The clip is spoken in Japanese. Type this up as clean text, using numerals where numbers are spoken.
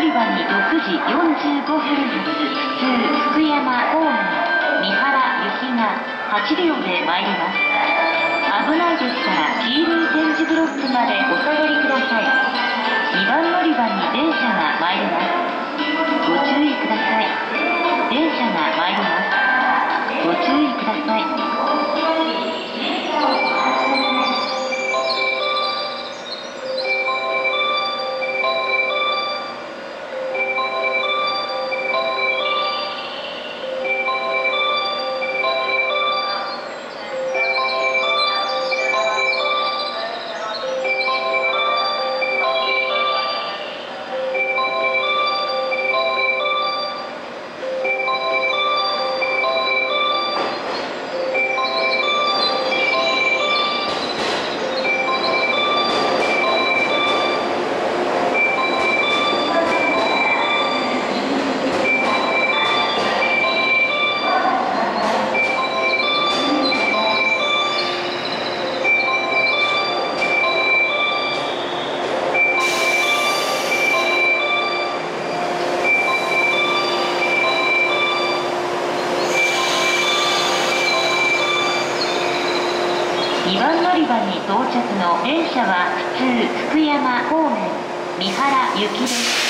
り場に6時45分発普通福山方面三原行きが8両で参ります。危ないですから黄色い点字ブロックまでお下がりください。2番乗り場に電車が参ります。ご注意ください。電車が参ります。ご注意ください。2番乗り場に到着の電車は普通福山方面三原行きです。